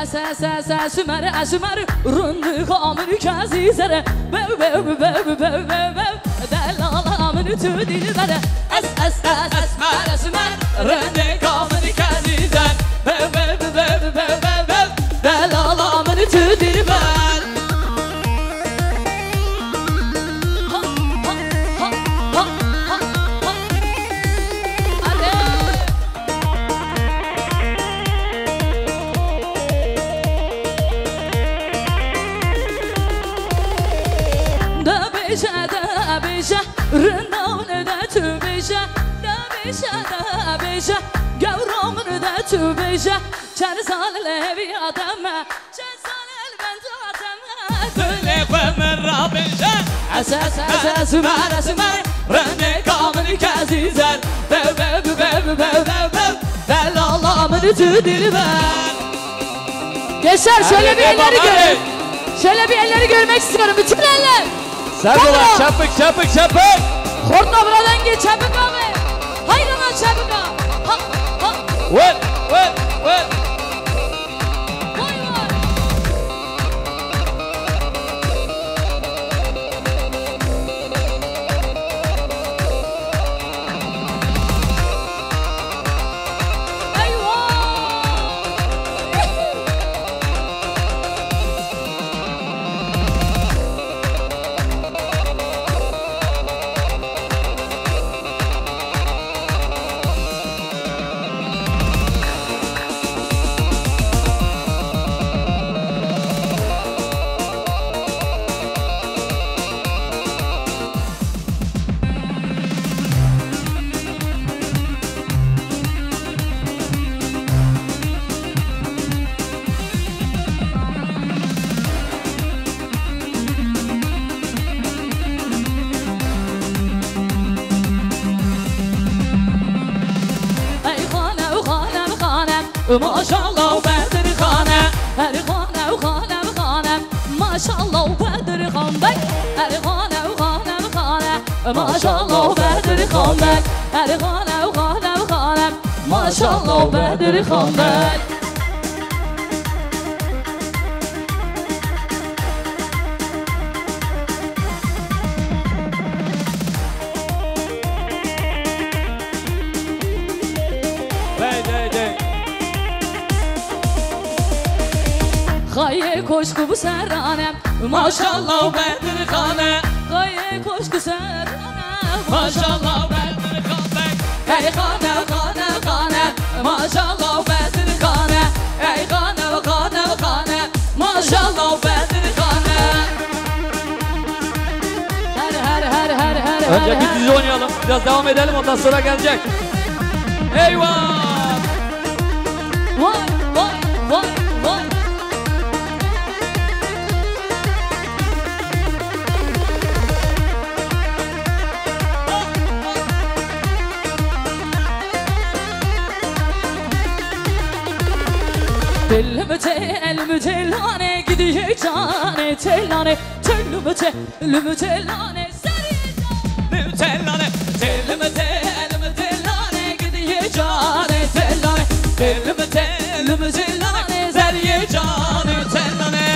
اسمر رند خامن کازیزره دلالامن تو دل بره اسمر رند خامن کازیزر دلالامن تو دل بره بیشه رندان ده تو بیشه ده بیشه گورامن ده تو بیشه چند سال لبی آدمه چند سال البند آدمه دل من را بیشه اسمر رنگ کامل کازیزر دلالامن تو دل بر Gençler şöyle bir elleri görün. Şöyle bir elleri görmek istiyorum. Bütün eller. Serdolar çapık çapık çapık. Hortla buradan geç çapık abi. Haydi lan çapık abi. Ha ha. Vır. Vay vay. Maşallah Bedir Xanə, hər xanəm, maşallah Bedir xanəm, hər xanəm, maşallah Bedir xanəm, hər xanəm, maşallah Bedir xanəm. Gaye koşku bu serranem, maşallah Bedir Xanə. Gaye koşku serranem, maşallah Bedir Xanə. Ey xanəm, maşallah Bedir Xanə. Ey xanəm, maşallah Bedir Xanə. Her. Önce bir dizi oynayalım, biraz devam edelim, ondan sonra gelecek. Eyvah! Vay. Telime telane gidiyor cane telane telime telane seriye telane telime telane gidiyor cane telane telime telane seriye cane telane.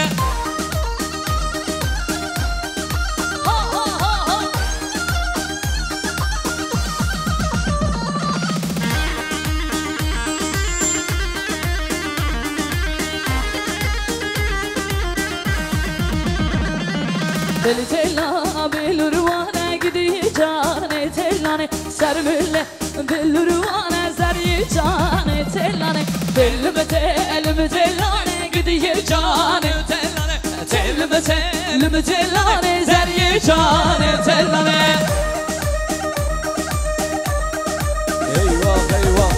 Deli tella belurvana gidiyor cane tellane sermülle belurvana zeriye cane tellane telime tellane gidiyor cane tellane telime tellane zeriye cane tellane. Eyvah.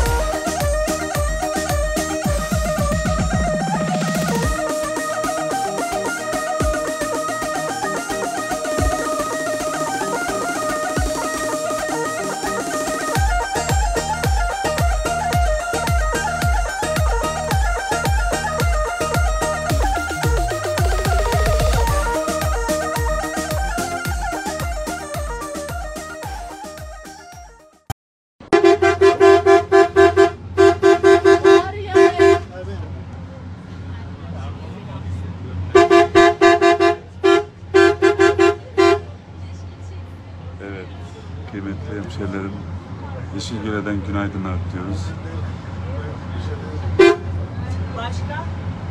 Kıymetli hemşehrilerim, Yeşilgöle'den günaydınlar diyoruz. Başka?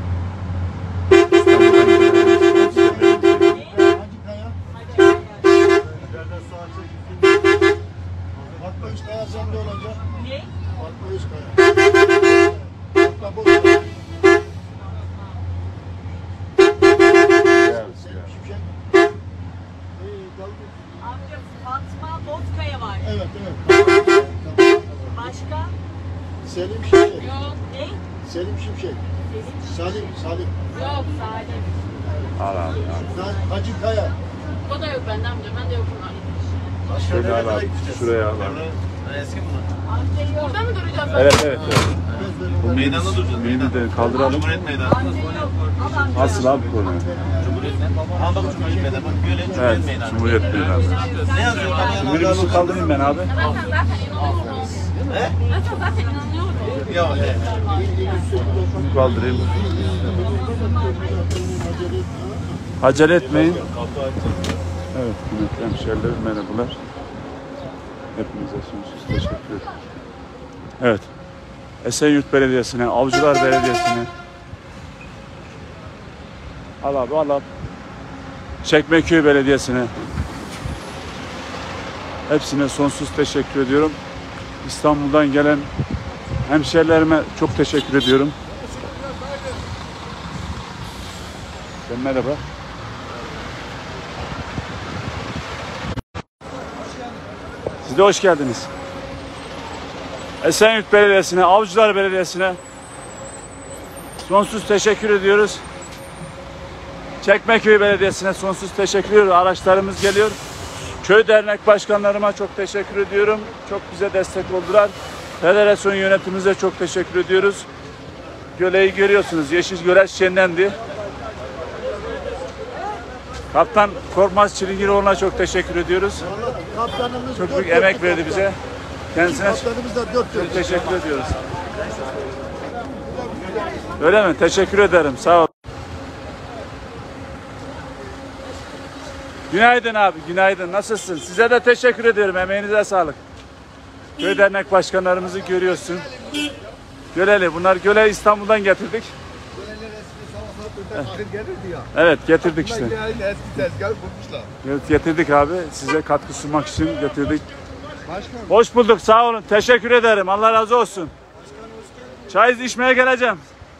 Fatma Üçkaya sende olacak. Ne? Fatma Üçkaya. Fatma Bozkaya. Şimşek. Amca Fatma Bozkaya var. Evet, evet. Başka? Selim Şimşek. Yok. Ne? Selim Şimşek. Salim. Yok Salim. Al abi. Hacı Kaya. O da yok bende amca. Ben de yokum. Şöyle al abi. Şuraya al abi. Amca yok. Orada mı duracağız? Evet. Bu Meydanda duracağız. Meyini de kaldıralım. Cumhuriyet Meydanı. Amca yok. Al amca. Asıl abi konu. Ha bak Cumhuriyet Meydanı. Bak böyle Evet, Cumhuriyet Meydanı. Cumhuriyet Meydanı. Ne yazıyor? Minibüsü kaldırayım ben abi. Yok. Şunu kaldırayım. Acele etmeyin. Evet, kıymetli hemşehrilerim, merhabalar. Hepinize sonsuz teşekkür ederim. Evet, Esenyurt Belediyesi'ne, Avcılar Belediyesi'ne. Al abi, al abi. Çekmeköy Belediyesi'ne. Hepsine sonsuz teşekkür ediyorum. İstanbul'dan gelen hemşehrilerime çok teşekkür ediyorum. Merhaba. Siz de hoş geldiniz. Esenyurt Belediyesi'ne, Avcılar Belediyesi'ne sonsuz teşekkür ediyoruz. Çekmeköy Belediyesi'ne sonsuz teşekkür ediyoruz. Araçlarımız geliyor. Köy dernek başkanlarıma çok teşekkür ediyorum. Çok bize destek oldular. Federasyon yönetimimize çok teşekkür ediyoruz. Göleyi görüyorsunuz. Yeşilgöle şenlendi. Kaptan Korkmaz Çilingiroğlu'na çok teşekkür ediyoruz. Kaptanımız Çok büyük emek verdi bize. Kendisine Kaptanımız da dört çok teşekkür ediyoruz. Öyle mi? Teşekkür ederim. Sağ ol. Günaydın abi, günaydın. Nasılsın? Size de teşekkür ediyorum. Emeğinize sağlık. Köy dernek başkanlarımızı görüyorsun. Göleli. Bunlar Göle İstanbul'dan getirdik. Evet, getirdik işte. Eski tezgah bulmuşlar. Evet, getirdik abi. Size katkı sunmak için getirdik. Hoş bulduk. Sağ olun. Teşekkür ederim. Allah razı olsun. Çay içmeye geleceğim.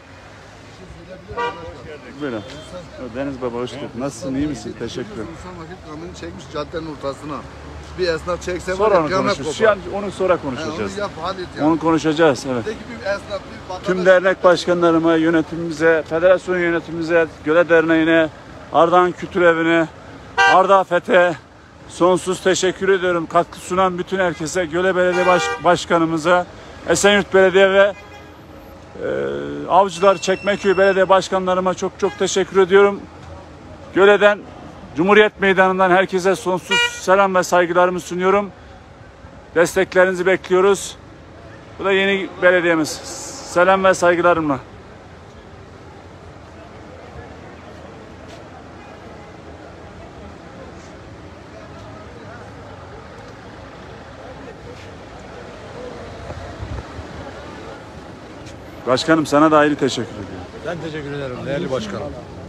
Buyurun. Deniz Baba hoş geldin. Nasılsın? İyi misin? Teşekkür ederim. İnsan vakit kamyonu çekmiş caddenin ortasına. Bir esnaf çekse Sonra var onu ya kıyamet konuşacağız. kopar. Onu sonra Onu konuşacağız. yap hallet ya. Onu konuşacağız. Evet. Peki bir esnaf bir vatandaş. Tüm dernek başkanlarıma, yönetimimize, federasyon yönetimimize, Göle Derneği'ne, Ardahan Kültür Evi'ne, Arda Fethe sonsuz teşekkür ediyorum. Katkı sunan bütün herkese, Göle Belediye Başkanımıza, Esenyurt Belediye ve Avcılar Çekmeköy Belediye Başkanlarıma çok teşekkür ediyorum. Göle'den, Cumhuriyet Meydanı'ndan herkese sonsuz selam ve saygılarımı sunuyorum. Desteklerinizi bekliyoruz. Bu da yeni belediyemiz. Selam ve saygılarımla. Başkanım sana da ayrı teşekkür ediyorum. Ben teşekkür ederim değerli başkanım.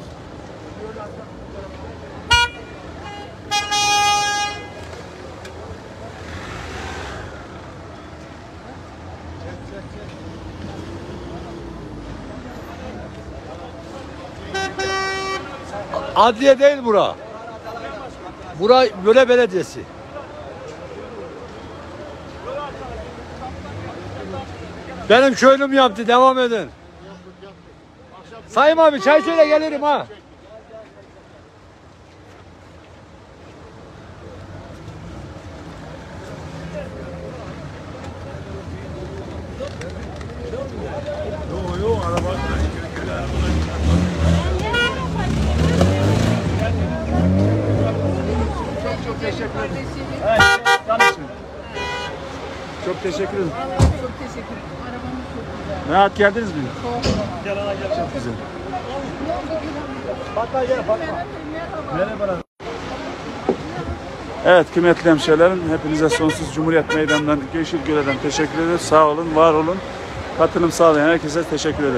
Adliye değil bura. Bura Göle Belediyesi. Benim köylüm yaptı. Devam edin. Sayın abi çay söyle gelirim ha. Çok teşekkür ederim. Çok teşekkür ederim. Arabamız çok güzel. Rahat geldiniz mi? Çok güzel. Fatma gel Fatma. Merhabalar. Evet kıymetli hemşehrilerim, hepinize sonsuz Cumhuriyet Meydanı'ndan, Yeşilgöle'den teşekkür ederiz. Sağ olun, var olun. Katılım sağlayan herkese teşekkür ederim.